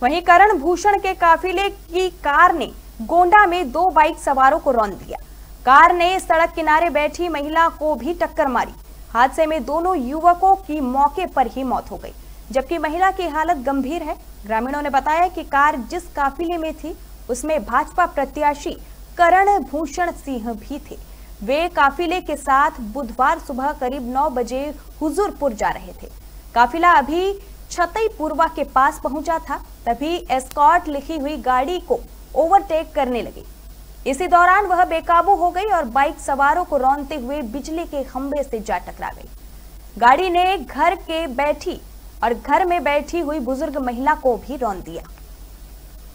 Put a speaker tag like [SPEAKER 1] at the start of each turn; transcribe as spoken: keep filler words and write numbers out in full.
[SPEAKER 1] वहीं करण भूषण के काफिले की कार ने गोंडा में दो बाइक सवारों को रौंद दिया। कार ने सड़क किनारे बैठी महिला को भी टक्कर मारी। हादसे में दोनों युवकों की मौके पर ही मौत हो गई, जबकि महिला की हालत गंभीर है। ग्रामीणों ने बताया कि कार जिस काफिले में थी उसमें भाजपा प्रत्याशी करण भूषण सिंह भी थे। वे काफिले के साथ बुधवार सुबह करीब नौ बजे हुजूरपुर जा रहे थे। काफिला अभी छतईपुरवा के पास पहुंचा था, तभी एस्कॉर्ट लिखी हुई गाड़ी को ओवरटेक करने लगी। इसी दौरान वह बेकाबू हो गई और बाइक सवारों को रौंदते हुए बिजली के खंभे से जा टकरा गई। गाड़ी ने घर के बैठी और घर में बैठी हुई बुजुर्ग महिला को भी रौंद दिया।